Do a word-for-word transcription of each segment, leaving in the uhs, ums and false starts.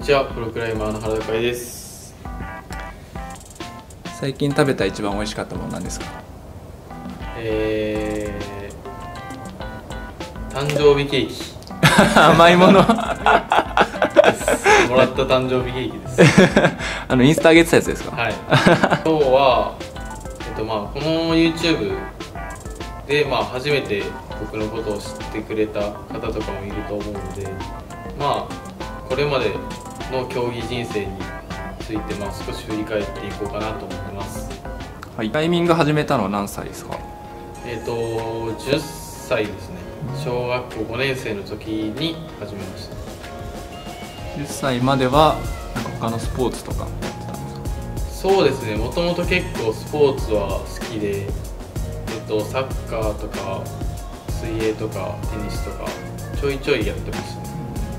ちは、プロクライマーの原田海です。 最近食べた一番美味しかったものなんですか？ えー、誕生日ケーキ甘いものもらった誕生日ケーキですあのインスタ上げてたやつですか？ はい今日は、えっとまあ、この YouTube で、まあ、初めて僕のことを知ってくれた方とかもいると思うので、まあ、これまでの競技人生について、まあ、少し振り返っていこうかなと思います。 はい、タイミング始めたのは何歳ですか？ えっとじゅっさいですね。小学校ごねん生の時に始めました。 じゅっさいまではなんか他のスポーツとかやってたんですか？ そうですね、もともと結構スポーツは好きで、えっと、サッカーとか水泳とかテニスとかちょいちょいやってました。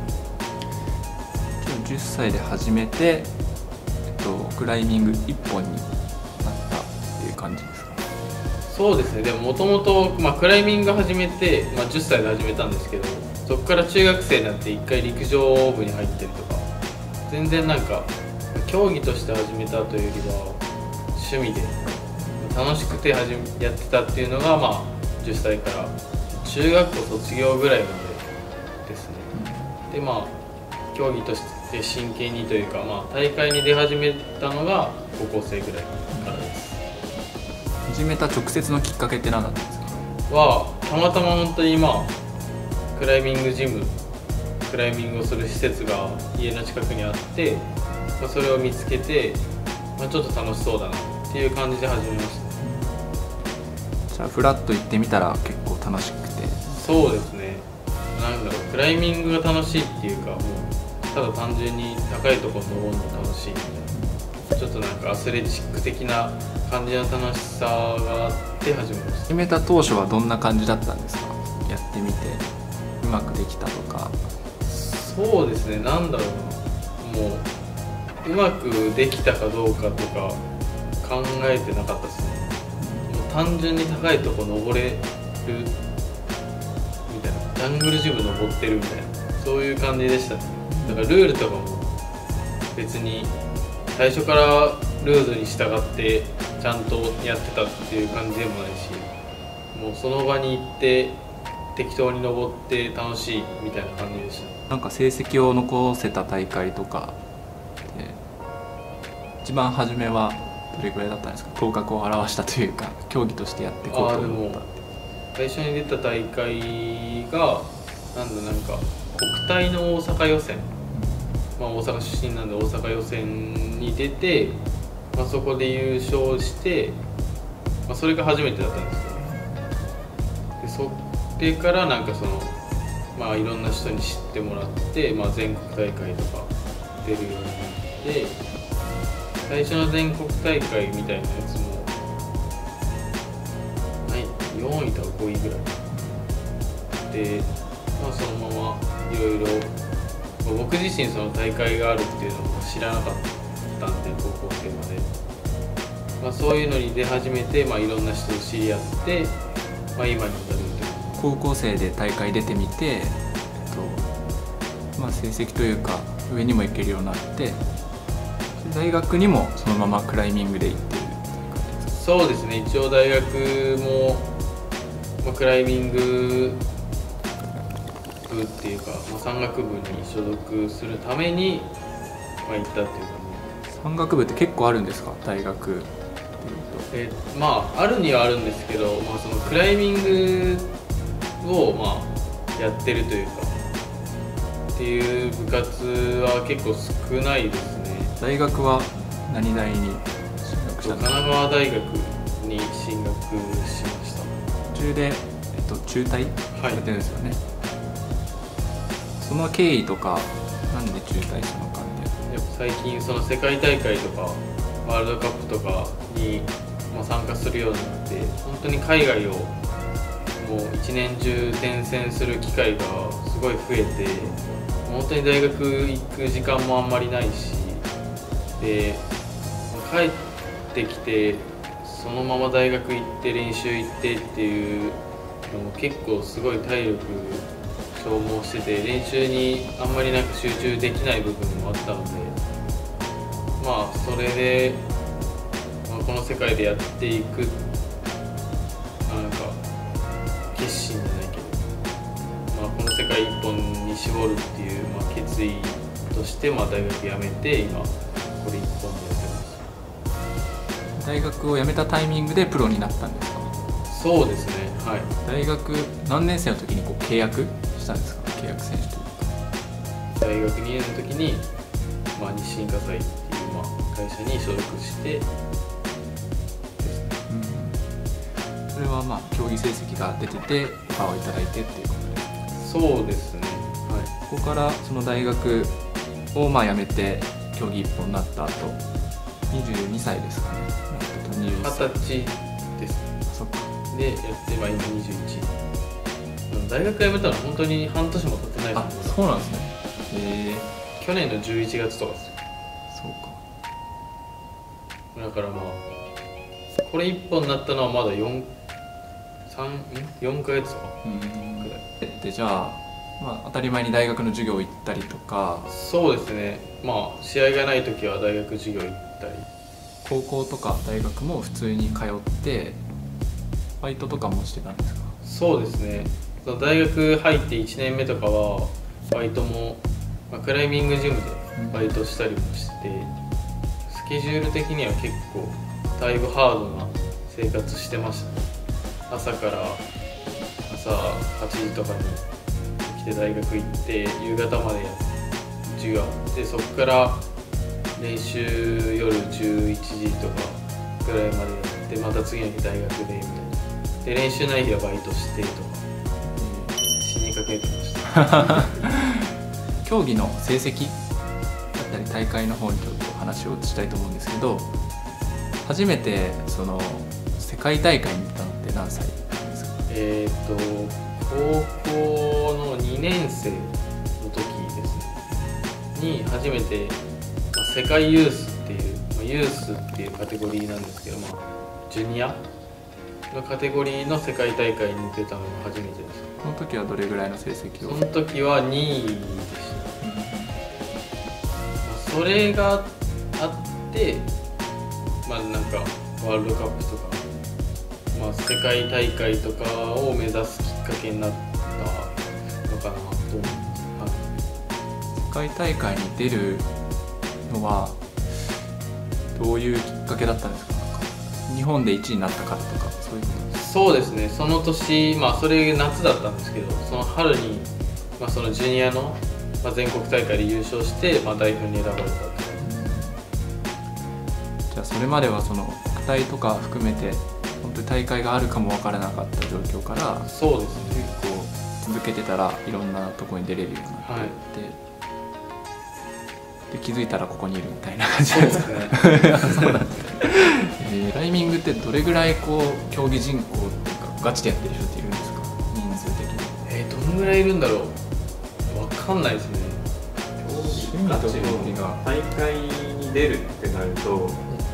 じゅっさいで始めて、えっと、クライミング一本になったっていう感じですか？ そうですね、でももともとクライミング始めて、まあ、じゅっさいで始めたんですけど、そこから中学生になって一回陸上部に入ってるとか、全然なんか競技として始めたというよりは趣味で楽しくて始めやってたっていうのが、まあ、じゅっさいから中学校卒業ぐらいまでですね。でまあ競技として真剣にというか、まあ、大会に出始めたのが高校生ぐらいからです。 始めた直接のきっかけって何だったんですか？ はたまたま本当にまあクライミングジムクライミングをする施設が家の近くにあって、まあ、それを見つけて、まあ、ちょっと楽しそうだなっていう感じで始めました。 じゃあフラッと行ってみたら結構楽しくて。 そうですね、なんだろう、クライミングが楽しいっていうか、もうただ単純に高いところ登るの楽しいみたいな、ちょっとなんかアスレチック的な感じの楽しさがあって始めました。 始めた当初はどんな感じだったんですか？やってみてうまくできたとか。 そうですね、なんだろうな、もううまくできたかどうかとか考えてなかったですね。もう単純に高いとこ登れるみたいな、ジャングルジム登ってるみたいな、そういう感じでしたね。だからルールとかも別に最初からルールに従ってちゃんとやってたっていう感じでもないし、もうその場に行って適当に登って楽しいみたいな感じでした。 なんか成績を残せた大会とかで一番初めはどれくらいだったんですか？頭角を現したというか、競技としてやっていこうと思った。 最初に出た大会がなんだなんか国体の大阪予選、まあ、大阪出身なんで大阪予選に出て、まあ、そこで優勝して、まあ、それが初めてだったんですけど、でそれからなんかその、まあ、いろんな人に知ってもらって、まあ、全国大会とか出るようになって、最初の全国大会みたいなやつもよんいとかごいぐらいで、まあ、そのままいろいろ、僕自身その大会があるっていうのも知らなかったんで、高校生まで、まあ、そういうのに出始めて、まあ、いろんな人と知り合って、まあ、今に至るという。 高校生で大会出てみて、えっとまあ、成績というか上にも行けるようになって、大学にもそのままクライミングで行ってるっていう感じですか？ そうですね、一応大学も、まあ、クライミング部っていうか、まあ、山岳部に所属するために、まあ、行ったっていう感じ。 山岳部って結構あるんですか？大学っていうと。 えー、まああるにはあるんですけど、まあ、そのクライミングをまあやってるというかっていう部活は結構少ないですね。 大学は何大に進学したんですか？ 神奈川大学に進学しました。 途中で、えっと、中退されてるんですよね。はい、その経緯とか、なんで中退したのかみたいな。 やっぱ最近その世界大会とかワールドカップとかに、まあ、参加するようになって、本当に海外をもう一年中転戦する機会がすごい増えて、本当に大学行く時間もあんまりないし、で帰ってきてそのまま大学行って練習行ってっていうのも結構すごい体力消耗してて、練習にあんまりなんか集中できない部分もあったので、まあそれで、まあ、この世界でやっていくなんか決心じゃないけど、まあ、この世界一本に絞るっていう、まあ、決意として、まあ、大学辞めて今これ一本でやってます。 大学を辞めたタイミングでプロになったんですか？ そうですね、はい。 大学何年生の時にこう契約したんですか？契約選手というか。 大学にねんの時に、まあ、日清火災っていう、まあ、会社に所属してですね。 うん、それはまあ競技成績が出ててオファーをいただいてっていうことで。 そうですね、はい。 ここからその大学をまあ辞めて競技一本になった後、にじゅうにさいですかね。 二十歳です。 そっか。 でやって、まあ、今にじゅういち。大学辞めたのは本当に半年も経ってないとあ、 思う。 そうなんですね。へえ。 去年のじゅういちがつとかですよ。 そうか。 だからまあこれいっぽんになったのはまだよん、さん、よんかげつとかくらい。 で、じゃあ、まあ、当たり前に大学の授業行ったりとか。 そうですね、まあ試合がない時は大学授業行ったり。 高校とか大学も普通に通ってバイトとかもしてたんですか？ そうですね、その大学入っていちねんめとかはバイトも、まあ、クライミングジムでバイトしたりもしてて、うん、スケジュール的には結構だいぶハードな生活してましたね。朝から朝はちじとかに来て大学行って夕方までや授業あって、そこから練習夜じゅういちじとかぐらいまでやって、また次の日大学でみたいな。で練習ない日はバイトしてとか、うん、死にかけてました競技の成績だったり大会の方にちょっと話をしたいと思うんですけど、初めてその世界大会に行ったのって何歳ですか？ えっと高校のにねんせいの時ですねに初めて世界ユースっていう、まあ、ユースっていうカテゴリーなんですけど、まあ、ジュニアのカテゴリーの世界大会に出たのが初めてです。 その時はどれぐらいの成績を？ その時はにいでした、うん。まあ、それがあって、まあ、なんかワールドカップとか、まあ、世界大会とかを目指すきっかけになったのかなと思います。 はい、世界大会に出るのはどういうきっかけだったんですか？日本でいちいになったからとかそういうことですか？ そうですね、その年、まあそれ夏だったんですけど、その春に、まあ、そのジュニアの、まあ、全国大会で優勝して、まあ、代表に選ばれたと。 じゃあそれまではその国体とか含めて本当に大会があるかも分からなかった状況から、 そうですね、 結構続けてたらいろんなところに出れるようになっていって、はい、で気づいたらここにいるみたいな感じですかね。そうなんですね。えー、クライミングってどれぐらいこう競技人口っていうかガチでやってる人っているんですか？人数的に。 えー、どのぐらいいるんだろう、わかんないですね。 競技ガチの大会に出るってなると、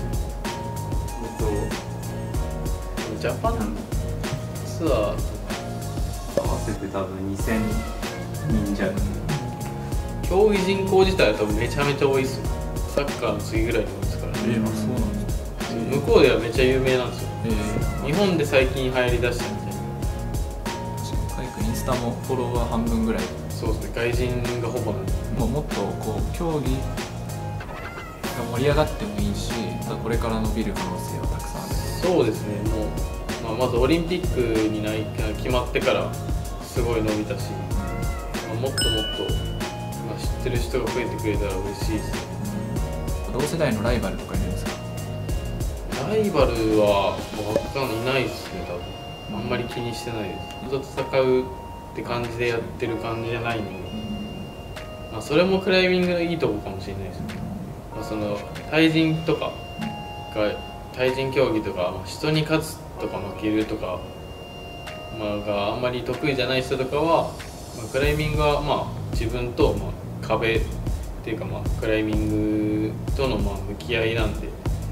ジャパンツアー合わせて多分にせんにんじゃない。 競技人口自体は多分めちゃめちゃ多いですよ。サッカーの次ぐらいに多いですからね。 えー、そうなんですか。 向こうではめっちゃ有名なんですよ。 えー、 日本で最近流行りだしたみたいな。 カイ君インスタもフォロワー半分ぐらい。 そうですね、外人がほぼなんで。 もうもっとこう競技が盛り上がってもいいし、またこれから伸びる可能性はたくさんある。 そうですね、もう、まあ、まずオリンピックにない決まってからすごい伸びたし、まあ、もっともっと、まあ、知ってる人が増えてくれたら嬉しいですね。 うん、同世代のライバルとかいるんですか？ ライバルは分かんいないですね、多分。あんまり気にしてないです。ずっと戦うって感じでやってる感じじゃないので、まあ、それもクライミングのいいとこかもしれないですね。まあ、その対人とかが対人競技とか、まあ、人に勝つとか負けるとか、まあ、があんまり得意じゃない人とかは、まあ、クライミングはまあ自分とまあ壁っていうか、まあ、クライミングとのまあ向き合いなんで、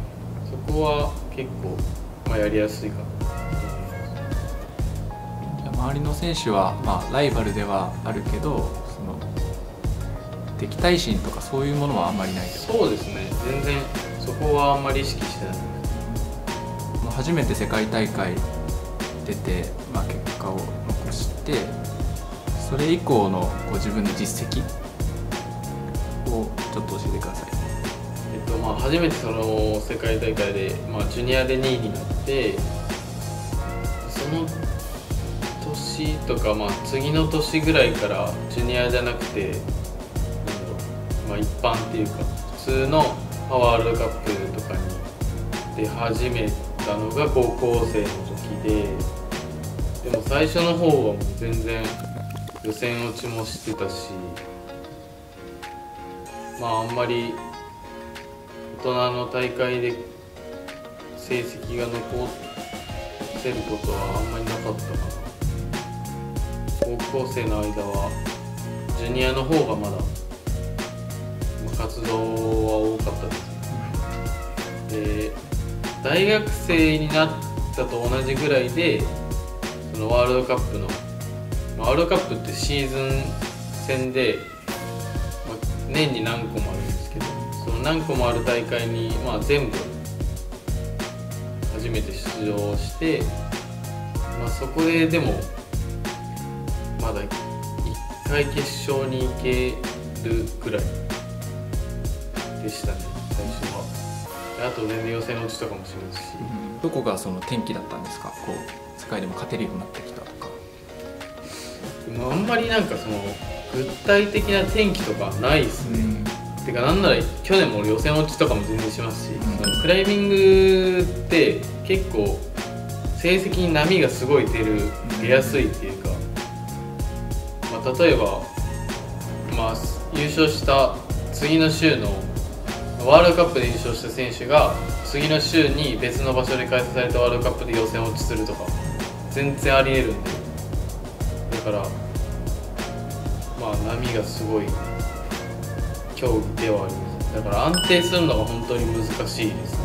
そこは結構まあやりやすいかなと思います。 じゃあ周りの選手は、まあ、ライバルではあるけど、その敵対心とかそういうものはあんまりない。 そうですね、全然そこはあんまり意識してない。 初めて世界大会出て、まあ、結果を残して、それ以降のご自分の実績をちょっと教えてください。 えっとまあ、初めてその世界大会で、まあ、ジュニアでにいになって、その年とか、まあ、次の年ぐらいからジュニアじゃなくて、なんだろう、まあ、一般っていうか普通のワールドカップとかに出始めたのが高校生の時で、でも最初の方はもう全然予選落ちもしてたし、まああんまり大人の大会で成績が残せることはあんまりなかったかな。高校生の間はジュニアの方がまだ活動は多かったです。で、大学生になったと同じぐらいでそのワールドカップのワールドカップってシーズン戦で、まあ、年に何個もあるんですけど、その何個もある大会に、まあ、全部初めて出場して、まあ、そこででもまだいっかい決勝に行けるくらいでしたね、最初は。あと全然予選落ちとかもしますし、 うん、どこがその転機だったんですか？こう世界でも勝てるようになってきたとか。 でもあんまりなんかその具体的な転機とかないですね、うん、てかなんなら去年も予選落ちとかも全然しますし、うん、そのクライミングって結構成績に波がすごい出る出やすいっていうか、まあ、例えば、まあ、優勝した次の週のワールドカップで優勝した選手が次の週に別の場所で開催されたワールドカップで予選落ちするとか全然ありえるんで、だからまあ波がすごい競技ではあります。だから安定するのが本当に難しいです。